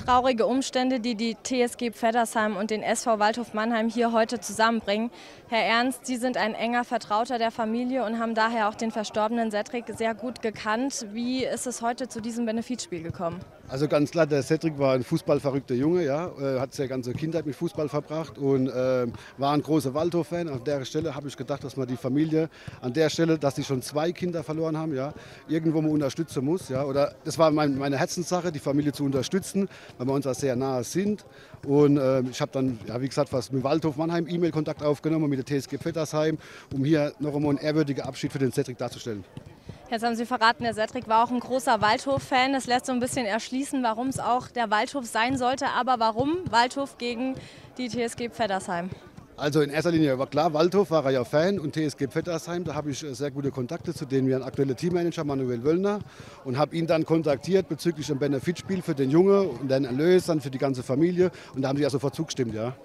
traurige Umstände, die die TSG Pfeddersheim und den SV Waldhof Mannheim hier heute zusammenbringen. Herr Ernst, Sie sind ein enger Vertrauter der Familie und haben daher auch den verstorbenen Cedric sehr gut gekannt. Wie ist es heute zu diesem Benefizspiel gekommen? Also ganz klar, der Cedric war ein fußballverrückter Junge, ja, hat seine ganze Kindheit mit Fußball verbracht und war ein großer Waldhof-Fan. An der Stelle habe ich gedacht, dass man die Familie an der Stelle, dass sie schon 2 Kinder verloren haben, ja, irgendwo mal unterstützen muss. Ja, oder das war meine Herzenssache, die Familie zu unterstützen, weil wir uns da sehr nahe sind. Und ich habe dann, ja, wie gesagt, was mit Waldhof Mannheim E-Mail-Kontakt aufgenommen, mit der TSG Pfeddersheim, um hier noch einmal einen ehrwürdigen Abschied für den Cedric darzustellen. Jetzt haben Sie verraten, der Cedric war auch ein großer Waldhof-Fan. Das lässt so ein bisschen erschließen, warum es auch der Waldhof sein sollte. Aber warum Waldhof gegen die TSG Pfeddersheim? Also in erster Linie war klar, Waldhof war er ja Fan und TSG Pfeddersheim, da habe ich sehr gute Kontakte zu denen, wir ein aktueller Teammanager Manuel Wöllner, und habe ihn dann kontaktiert bezüglich einem Benefizspiel für den Junge und den Erlös dann für die ganze Familie, und da haben sie ja sofort zugestimmt, ja.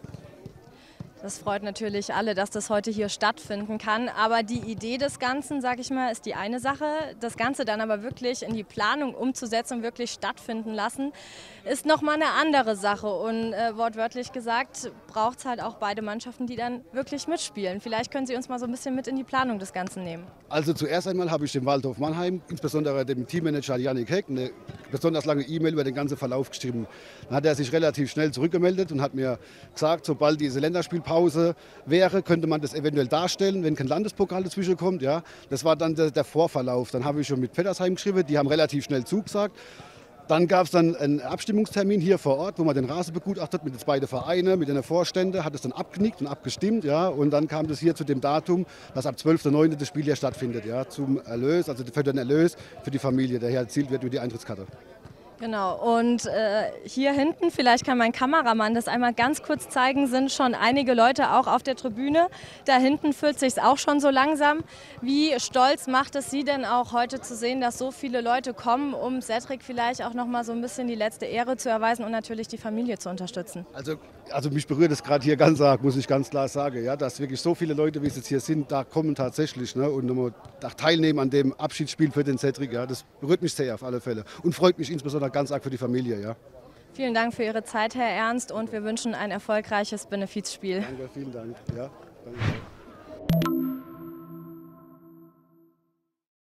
Das freut natürlich alle, dass das heute hier stattfinden kann. Aber die Idee des Ganzen, sage ich mal, ist die eine Sache. Das Ganze dann aber wirklich in die Planung umzusetzen und wirklich stattfinden lassen, ist nochmal eine andere Sache. Und wortwörtlich gesagt, braucht es halt auch beide Mannschaften, die dann wirklich mitspielen. Vielleicht können Sie uns mal so ein bisschen mit in die Planung des Ganzen nehmen. Also zuerst einmal habe ich dem Waldhof Mannheim, insbesondere dem Teammanager Jannik Heck, eine besonders lange E-Mail über den ganzen Verlauf geschrieben. Dann hat er sich relativ schnell zurückgemeldet und hat mir gesagt, sobald diese Länderspielpause wäre, könnte man das eventuell darstellen, wenn kein Landespokal dazwischen kommt. Ja. Das war dann der Vorverlauf. Dann habe ich schon mit Pfeddersheim geschrieben, die haben relativ schnell zugesagt. Dann gab es dann einen Abstimmungstermin hier vor Ort, wo man den Rasen begutachtet mit den beiden Vereinen, mit den Vorständen, hat es dann abgenickt und abgestimmt. Ja, und dann kam das hier zu dem Datum, dass ab 12.09. das Spiel hier stattfindet, ja, zum Erlös, also für den Erlös für die Familie, der hier erzielt wird über die Eintrittskarte. Genau, und hier hinten, vielleicht kann mein Kameramann das einmal ganz kurz zeigen, sind schon einige Leute auch auf der Tribüne. Da hinten fühlt sich auch schon so langsam. Wie stolz macht es Sie denn auch heute zu sehen, dass so viele Leute kommen, um Cedric vielleicht auch noch mal so ein bisschen die letzte Ehre zu erweisen und natürlich die Familie zu unterstützen? Also mich berührt es gerade hier ganz arg, muss ich ganz klar sagen, ja, dass wirklich so viele Leute, wie es jetzt hier sind, da kommen tatsächlich, ne, und nochmal teilnehmen an dem Abschiedsspiel für den Cedric. Ja, das berührt mich sehr auf alle Fälle und freut mich insbesondere ganz arg für die Familie. Ja. Vielen Dank für Ihre Zeit, Herr Ernst, und wir wünschen ein erfolgreiches Benefizspiel. Danke, vielen Dank. Ja, danke.